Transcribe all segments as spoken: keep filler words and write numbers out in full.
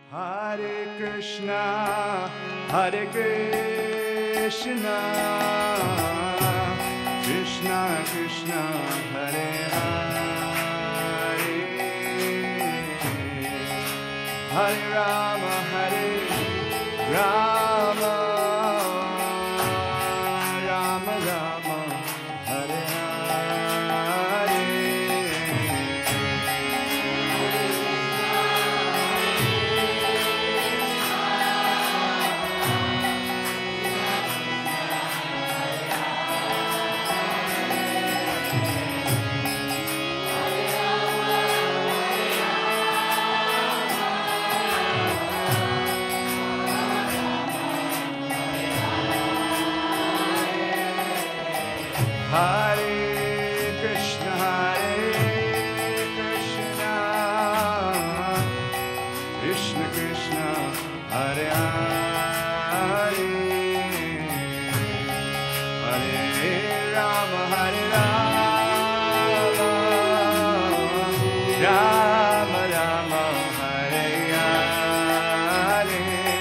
Hare Krishna, Hare Krishna, Krishna Krishna, Hare Hare, Hare Rama, Hare Rama, Rama Rama, Hare Hare. Hare Krishna, Hare Krishna, Krishna Krishna, Hare Hare, Hare Rama, Hare Rama, Rama Rama, Hare Hare.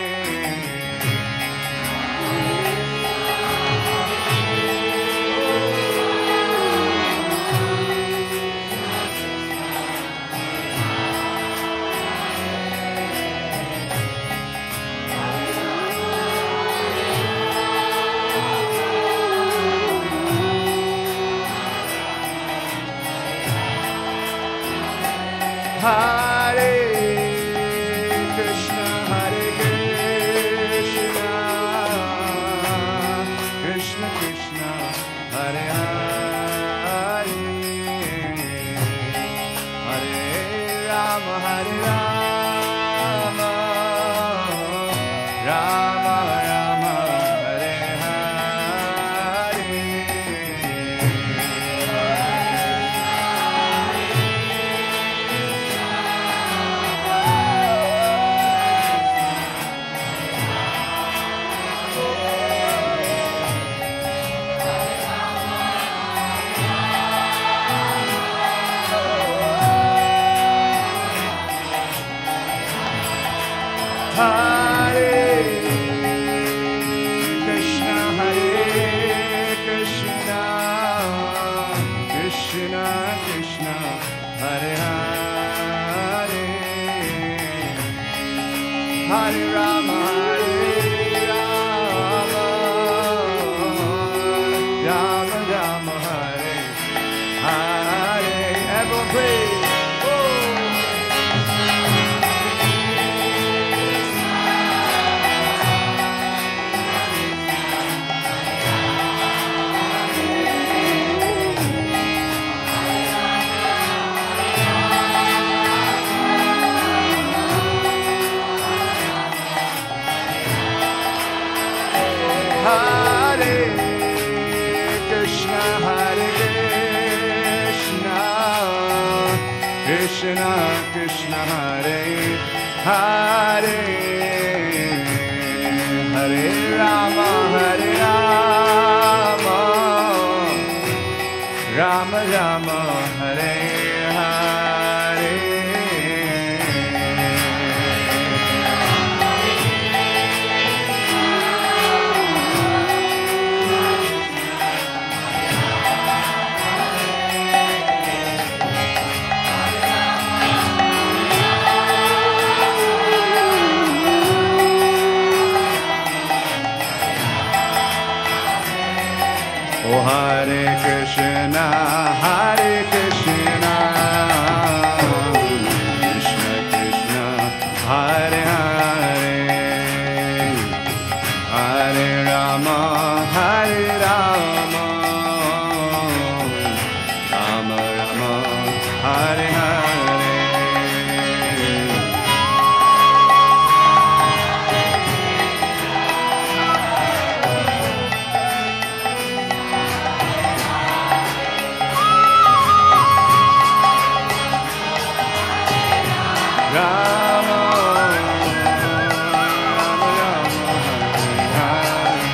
Hare Krishna, Hare Krishna, Krishna Krishna, Hare Hare, Hare Rama, Hare Rama, Rama Rama, Hare Hare. Hare Krishna, Hare Krishna, Krishna Krishna, Hare Hare, Hare Rama, Hare Rama, Rama Rama, Hare Hare. Everyone please. Hare Krishna, Hare Krishna, Krishna Krishna, Hare Hare, Hare Rama, Hare Rama, Rama Rama, Hare Hare. Oh Hare Krishna, Hare Krishna, Krishna Krishna, Hare Hare, Hare Rama, Hare Rama, Rama Rama, Hare Hare. Rama, Rama Rama,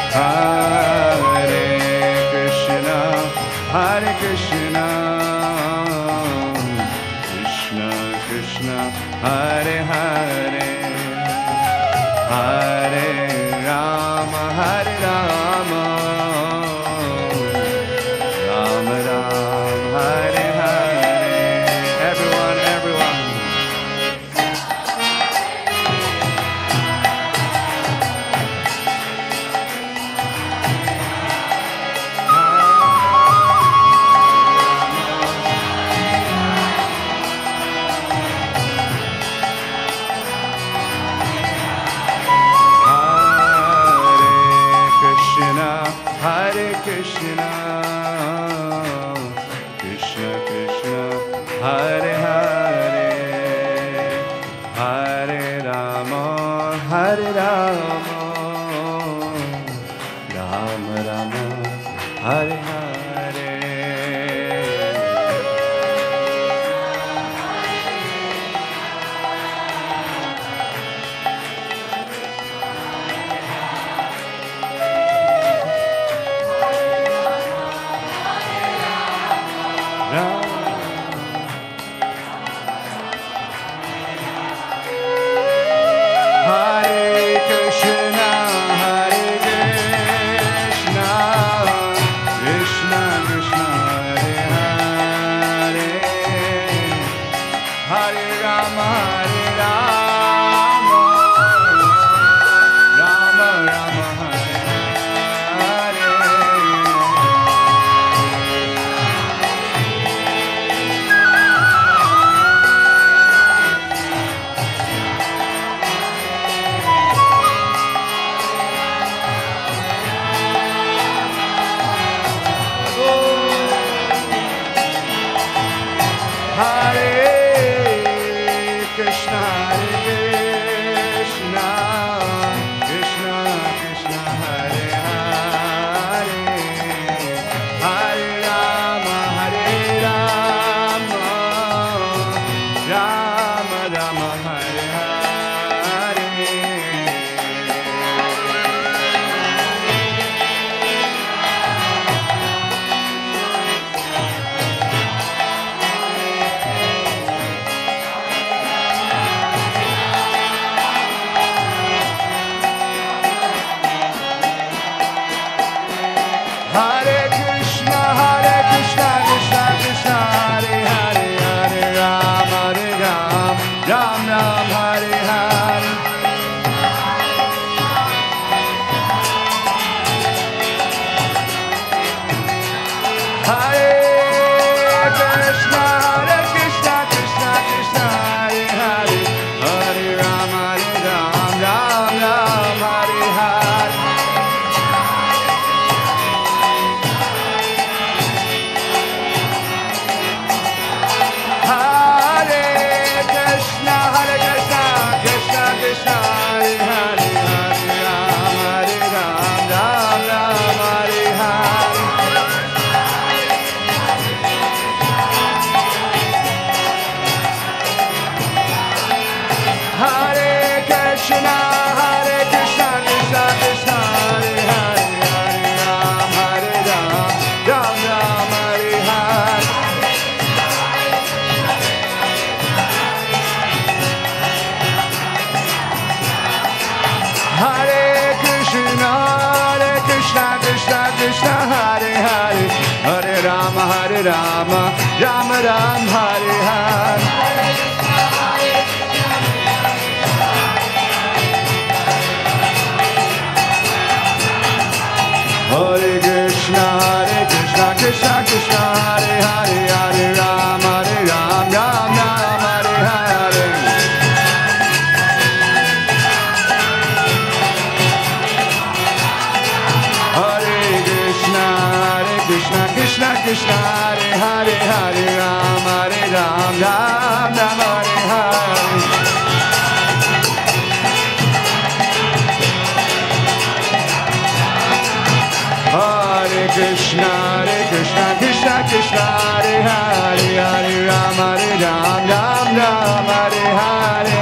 Hare Krishna, Hare Krishna, Krishna Krishna, Hare Hare. Hare Rama, Hare Rama, Rama Rama, Hare Hare. Everyone, everyone. Hare Krishna, Krishna Krishna, Hare Hare, Hare Rama, Hare Rama, Rama Rama, Hare Hare. Rama, Rama Rama, Hare Hare. Hare Krishna, Hare Krishna, Krishna Krishna, Hare Hare, Hare Rama, Hare Rama, Rama Rama, Hare Hare. Hare Krishna, Hare Krishna, Krishna Krishna, Hare Hare, Hare Rama, Hare Rama, Rama Rama, Hare Hare. Hare Krishna, Hare Krishna, Krishna Krishna, Hare Hare, Hare Rama, Hare Rama, Rama Rama, Hare Hare.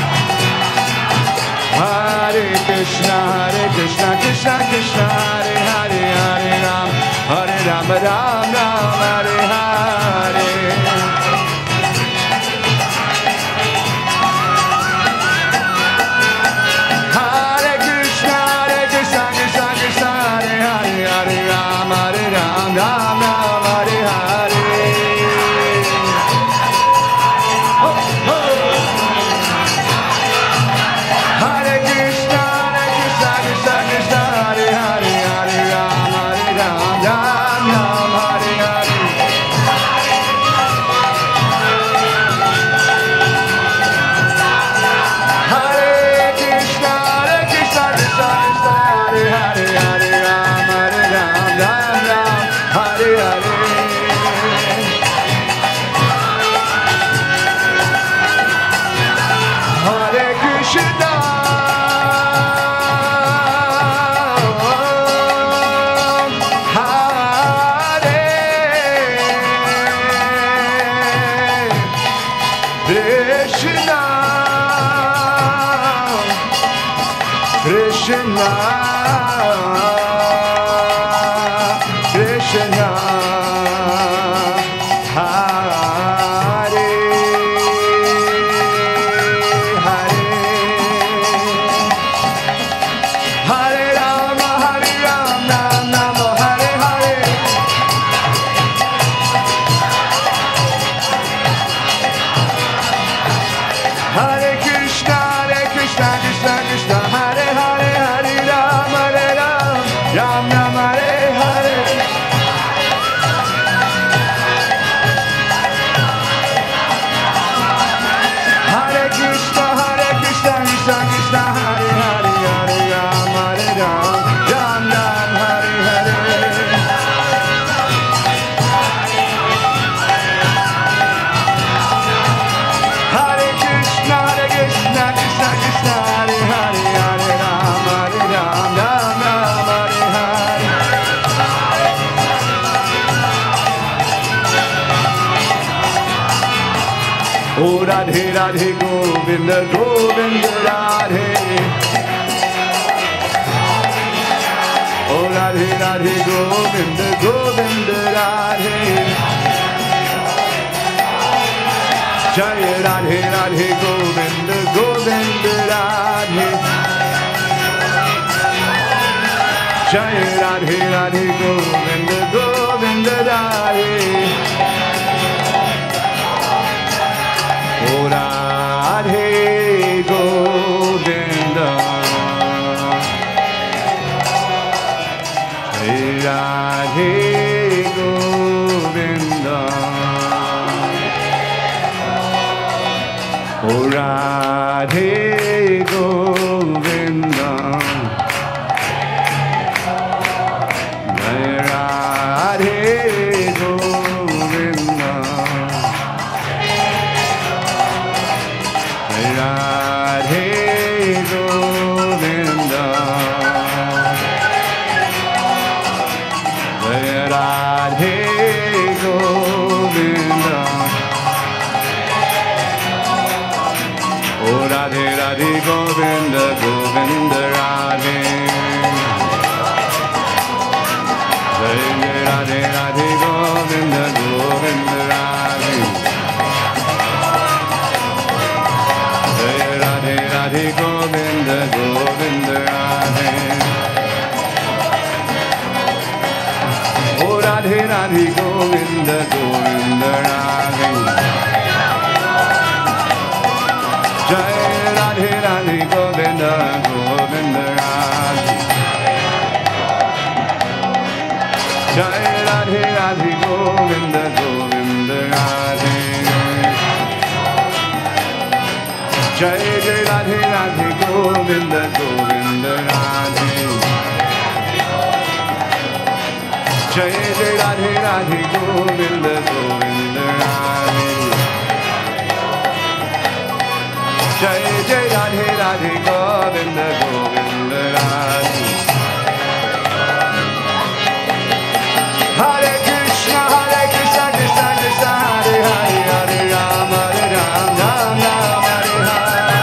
Hare Krishna, Hare Krishna, Krishna Krishna, Hare Hare. Krishna, Krishna, Hare Hare, Hare Rama, Hare Rama, Rama Hare Hare, Hare Krishna, Hare Krishna, Krishna Krishna, Hare Hare, Hare Rama, Hare Rama, Ram Ram Hare Hare. Hare Krishna, Hare Krishna, Krishna Krishna, Hare Hare, Hare Rama, Hare Rama, Ram Ram Hare Hare. Hare Krishna, Hare Krishna, Krishna Krishna, Hare Hare, Hare Rama, Hare Rama, Ram Ram Hare Hare. Oh Radhe Radhe Govinda Govinda Radhe. Oh Radhe Radhe Govinda Govinda Radhe. Jai Radhe Radhe Govinda Govinda Radhe. Jai Radhe Radhe Govinda Govinda Radhe. Oh Radhe Govinda, Jai Radhe Govinda, Oh Radhe Govinda, Jai Radhe Govinda, Radhe Govinda, Radhe Govinda, Oh Radhe Radhe Govinda, Govinda Radhe, Jai Radhe Radhe Govinda, Govinda Radhe. Radhe Radhe Govinda Govinda Radhe. Oh Radhe Radhe Govinda Govinda Radhe. Jai Radhe Radhe Govinda Govinda Radhe. Jai Radhe Radhe Govinda Govinda Radhe. Jai Jai Radhe Radhe Govinda Govinda Radhe. Jai Jai Radhe Radhe Govinda Govinda Radhe. Jai Jai Radhe Radhe Govinda Govinda Radhe. Hare Krishna, Hare Krishna, Krishna Krishna, Hare Hare, Hare Rama, Hare Rama, Ram Ram Hare Hare.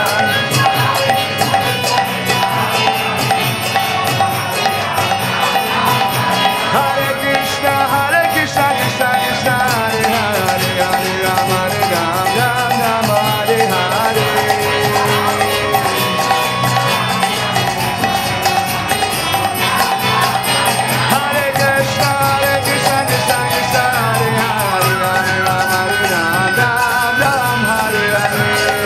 Hare Krishna, Hare Krishna, Krishna Krishna, Hare Hare, Hare Rama, Hare Rama, Ram Ram Hare Hare. Hare Krishna, Hare Krishna, Krishna Krishna, Hare Hare, Hare Rama, Hare Rama, Ram Ram Hare Hare.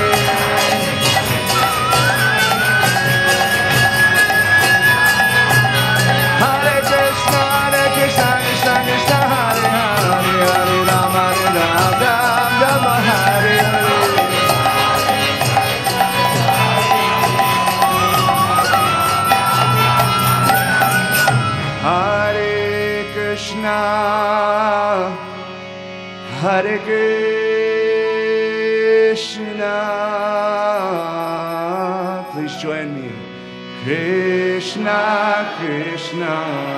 Hare Krishna, Hare Krishna, Krishna Krishna, Hare Hare, Hare Rama, Hare Rama, Ram Ram Hare Hare. Hare Krishna, Hare Krishna. Please join me. Krishna Krishna,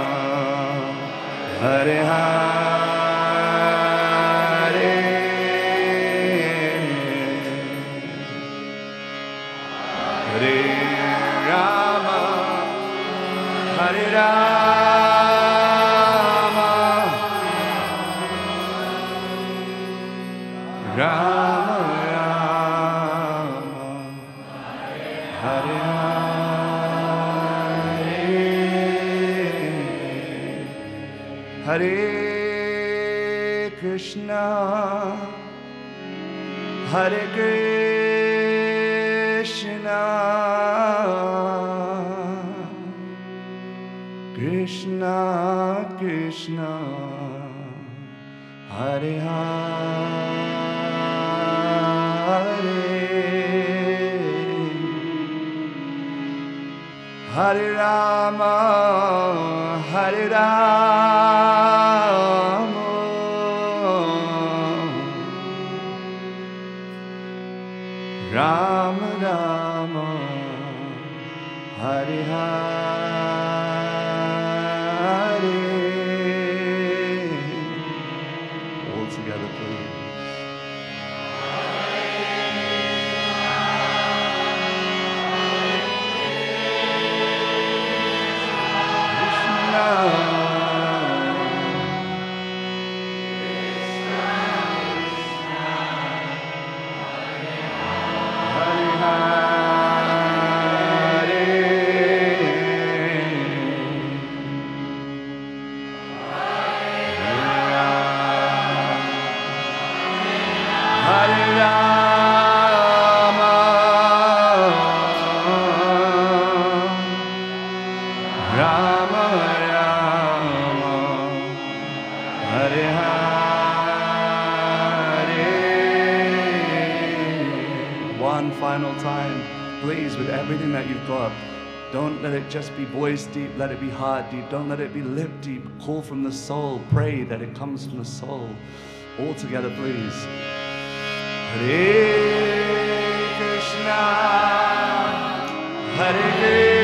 Hare Hare, Hare Rama, Rama Rama, Hare Hare, Hare Krishna, Hare Krishna, Krishna Krishna, Hare Hare, Hare Rama, Hare Rama, Rama Rama, Hare Hare. All together, please. Everything that you've got, don't let it just be voice deep, let it be heart deep, don't let it be lip deep, call from the soul, pray that it comes from the soul. All together, please. Hare Krishna, Hare Krishna.